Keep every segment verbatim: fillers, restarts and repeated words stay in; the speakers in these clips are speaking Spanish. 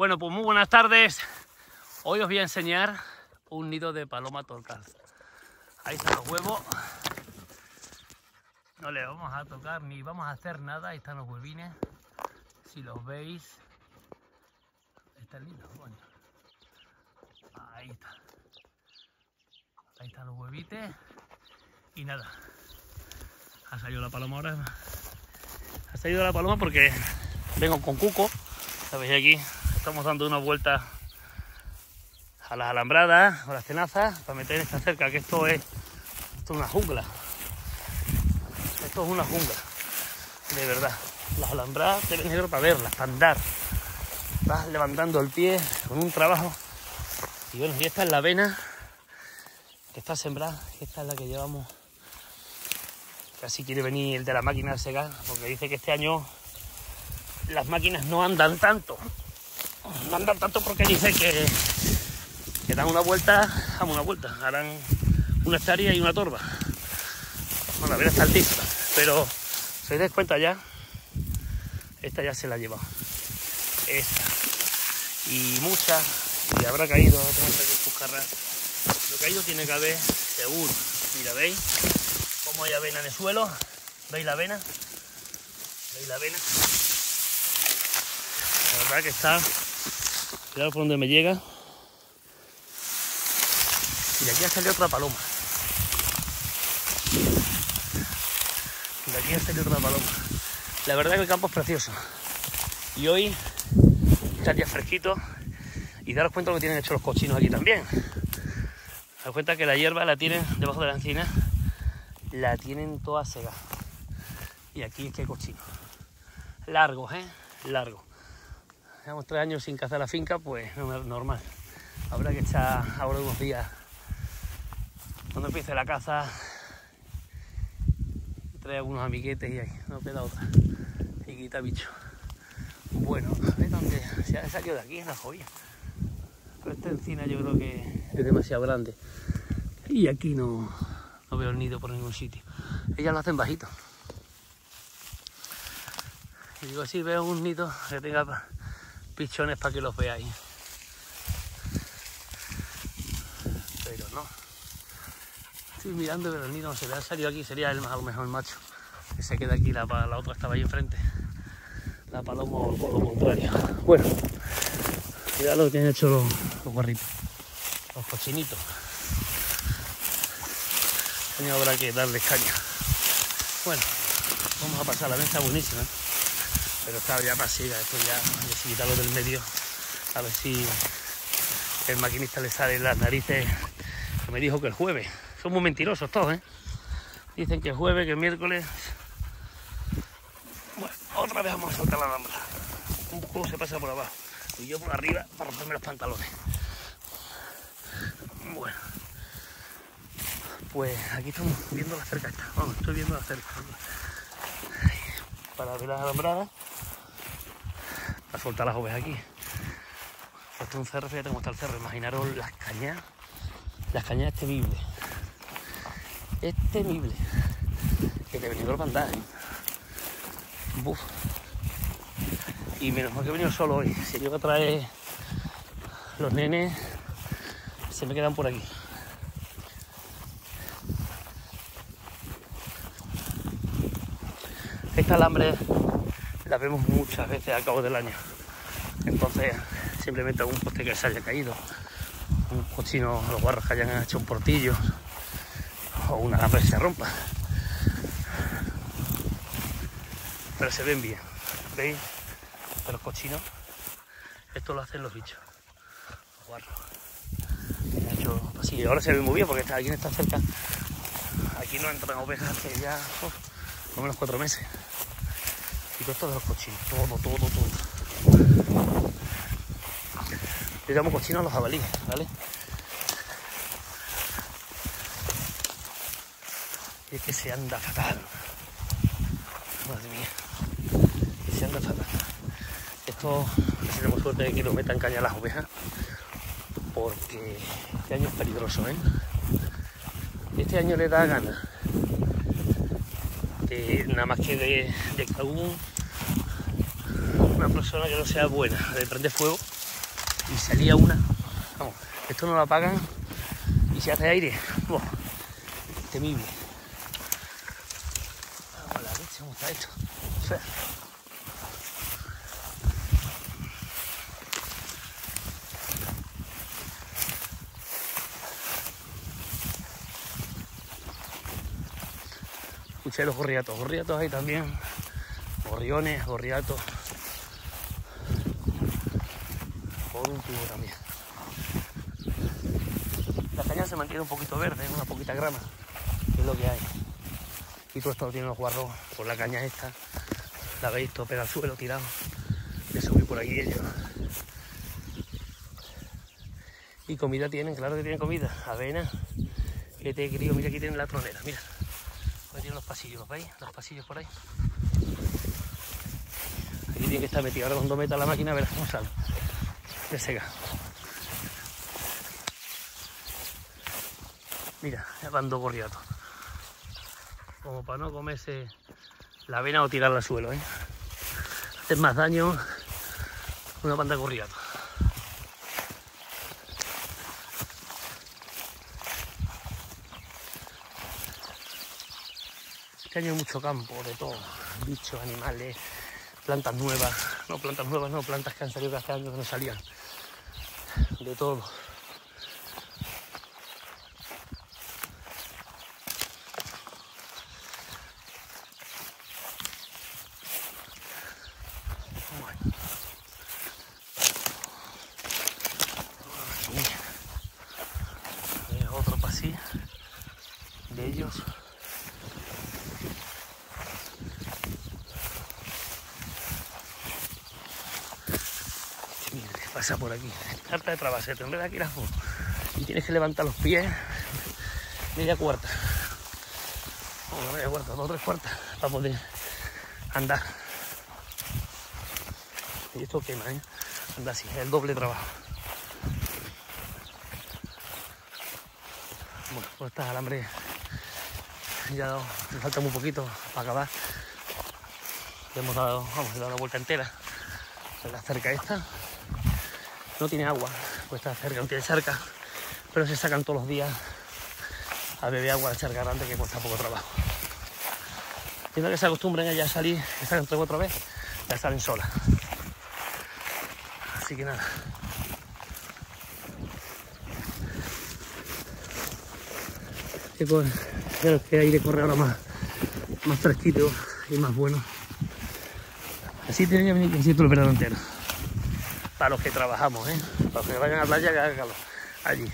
Bueno, pues muy buenas tardes. Hoy os voy a enseñar un nido de paloma torcal. Ahí están los huevos. No le vamos a tocar ni vamos a hacer nada. Ahí están los huevines. Si los veis. Ahí está el nido. Bueno. Ahí está. Ahí están los huevites. Y nada. Ha salido la paloma ahora. Ha salido la paloma porque vengo con Cuco. ¿Sabéis? Aquí estamos dando una vuelta a las alambradas o las tenazas para meter esta cerca, que esto es, esto es una jungla. Esto es una jungla, de verdad. Las alambradas te ven negro para verlas, para andar. Vas levantando el pie con un trabajo. Y bueno, y esta es la avena que está sembrada. Esta es la que llevamos. Casi quiere venir el de la máquina de segar, porque dice que este año las máquinas no andan tanto. No andan tanto porque dice que, que dan una vuelta, damos una vuelta, harán una hectárea y una torba. Bueno, la avena está altísima, pero si os dais cuenta ya, esta ya se la ha llevado. Esta. Y muchas, y habrá caído, no tengo que buscarla. Lo caído tiene que haber seguro. Mira, ¿veis cómo hay avena en el suelo? ¿Veis la avena? ¿Veis la avena? La verdad que está... Cuidado por donde me llega. Y de aquí ha salido otra paloma. De aquí ha salido otra paloma. La verdad que el campo es precioso. Y hoy está ya fresquito. Y daros cuenta de lo que tienen hecho los cochinos aquí también. Daros cuenta que la hierba la tienen debajo de la encina. La tienen toda segada. Y aquí es que hay cochinos. Largos, ¿eh? Largos. Llevamos tres años sin cazar la finca, pues no es normal. Habrá que echar ahora unos días cuando empiece la caza. Trae algunos amiguetes y ahí, no queda otra. Y quita bicho. Bueno, a ver dónde se ha salido de aquí, es la joya. Pero esta encina yo creo que es demasiado grande. Y aquí no, no veo el nido por ningún sitio. Ellas lo hacen bajito. Y digo, si veo un nido que tenga pichones para que los veáis. Pero no. Estoy mirando, pero el nido no se le ha salido aquí. Sería el, a lo mejor el macho. Que se queda aquí, la, la otra estaba ahí enfrente. La paloma o por lo contrario. Bueno, mirad lo que han hecho los, los guarritos. Los cochinitos. Este año habrá que darles caña. Bueno, vamos a pasar. La mesa buenísima. Pero está ya pasiva, esto ya hay que quitarlo del medio, a ver si el maquinista le sale en las narices, que me dijo que el jueves. Son muy mentirosos todos, ¿eh? Dicen que el jueves, que el miércoles. Bueno, otra vez vamos a soltar la alambrada. Un poco se pasa por abajo y yo por arriba para romperme los pantalones. Bueno, pues aquí estamos viendo la cerca esta. Vamos, estoy viendo la cerca. Para ver las alambradas, para soltar las ovejas aquí. Esto es un cerro, fíjate cómo está el cerro. Imaginaros las cañas, las cañas es temible. Es temible. Que te venía para andar, ¿eh? Buf. Y menos mal que he venido solo hoy. Si yo que trae los nenes, se me quedan por aquí. Esta alambre la vemos muchas veces a cabo del año. Entonces, simplemente algún poste que se haya caído, un cochino, los guarros que hayan hecho un portillo, o una alambre que se rompa. Pero se ven bien. ¿Veis? De los cochinos, esto lo hacen los bichos, los guarros. Han hecho pasillo. Ahora se ve muy bien porque está aquí en esta cerca. Aquí no entran ovejas hace ya oh, por lo menos cuatro meses. Y todo esto de los cochinos, todo, todo, todo. Yo llamo cochinos a los jabalíes, ¿vale? Y es que se anda fatal. Madre mía. Se anda fatal. Esto, si tenemos suerte de que nos metan caña a las ovejas, porque este año es peligroso, ¿eh? Este año le da ganas de, nada más que de, de que algún una persona que no sea buena de prender fuego y salía una. Vamos, esto no lo apagan y se hace aire. Wow, temible. Vamos, la leche, ¿cómo está esto? Fea. Escuché los gorriatos, gorriatos ahí también, gorriones, gorriatos, por un tubo también. La caña se mantiene un poquito verde, una poquita grama, que es lo que hay. Y todo esto lo tiene los guarros por la caña esta, la veis, todo pega al suelo tirado, de subir por aquí ellos. Y comida tienen, claro que tienen comida, avena, que te he querido, mira aquí tienen la tronera, mira. Ahí tienen los pasillos, ¿los veis? Los pasillos por ahí. Aquí tiene que estar metido. Ahora cuando meta la máquina verás cómo sale. De seca. Mira, ya van dos gorriatos. Como para no comerse la avena o tirarla al suelo, ¿eh? Hacer más daño una banda de gorriatos. Este año hay mucho campo, de todo, bichos, animales, plantas nuevas, no plantas nuevas, no, plantas que han salido hace años que no salían, de todo. Bueno. Aquí, otro pasillo de ellos. Pasa por aquí, carta de trabajo, se te enreda aquí la foto y tienes que levantar los pies media cuarta, o no media cuarta, dos o tres cuartas para poder andar. Y esto quema, ¿eh? Anda así, es el doble trabajo. Bueno, pues estas alambres ya me falta muy poquito para acabar. Le hemos dado, vamos, le he dado la vuelta entera en la cerca esta. No tiene agua, pues está cerca, no tiene charca, pero se sacan todos los días a beber agua de charca grande, que cuesta poco trabajo. Y una que se acostumbren a ya salir, que salgan tres o cuatro veces, ya salen solas. Así que nada. Creo que aire corre ahora más, más fresquito y más bueno. Así tiene que venir casi todo el verano entero. Para los que trabajamos, ¿eh? Para los que vayan a la playa, que haga calor allí.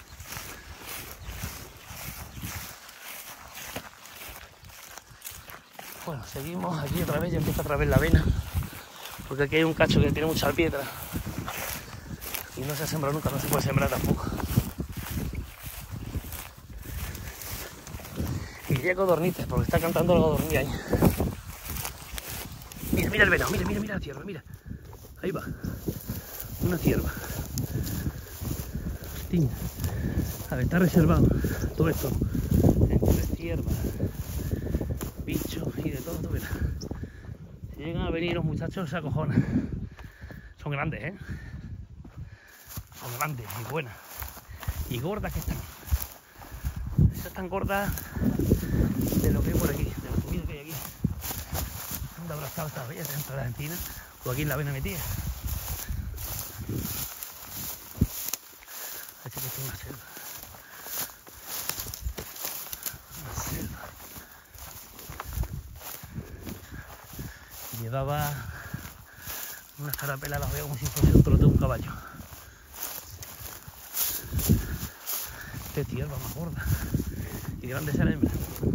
Bueno, seguimos aquí otra vez, ya empieza otra vez la avena, porque aquí hay un cacho que tiene mucha piedra y no se ha sembrado nunca, no se puede sembrar tampoco. Y ya codornices, porque está cantando la codornilla ahí. Mira, mira el venado, mira, mira, mira la tierra, mira. Ahí va. Una cierva. Hostia. A ver, está reservado todo esto entre ciervas, bichos y de todo, tú verás. Si llegan a venir los muchachos se acojonan. Son grandes, ¿eh? Son grandes y buenas. Y gordas que están. Estas están gordas de lo que hay por aquí, de la comida que hay aquí. ¿Dónde habrá estado esta bella dentro de la encina? O aquí en la avena metida. Así que esto es una selva. Una selva. Llevaba una carapela, la veo como si fuese un trote de un caballo. Qué tierra más gorda. Y grande esa hembra.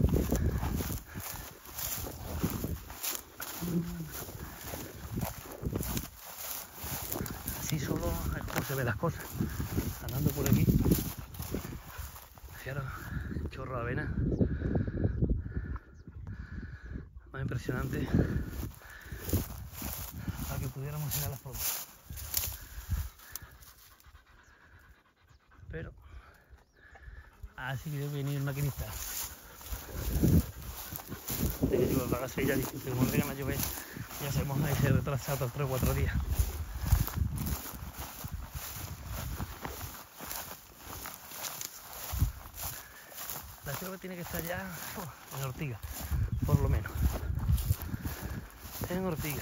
Así solo es como se ven las cosas. Andando por aquí. Fijaros, chorro de avena. Más impresionante. Para que pudiéramos ir a las fotos. Pero así que debe venir el maquinista. De que digo, para ya distinto, que cuando vengan a llover ya sabemos que se retrasa otros tres o cuatro días. creo que tiene que estar ya oh, en Ortiga, por lo menos. En Ortiga.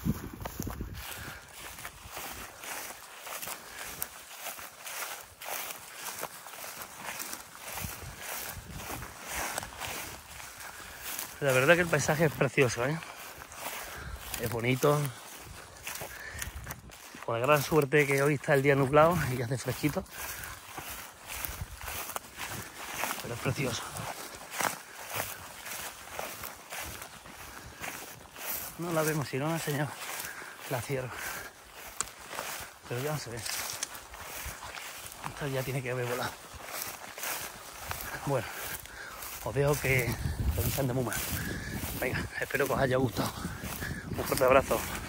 La verdad que el paisaje es precioso, ¿eh? Es bonito. Con la gran suerte que hoy está el día nublado y hace fresquito. Pero es precioso. No la vemos, si no la enseñado, la cierro. Pero ya no se ve. Esto ya tiene que haber volado. Bueno, os dejo que lo dicen de muy mal. Venga, espero que os haya gustado. Un fuerte abrazo.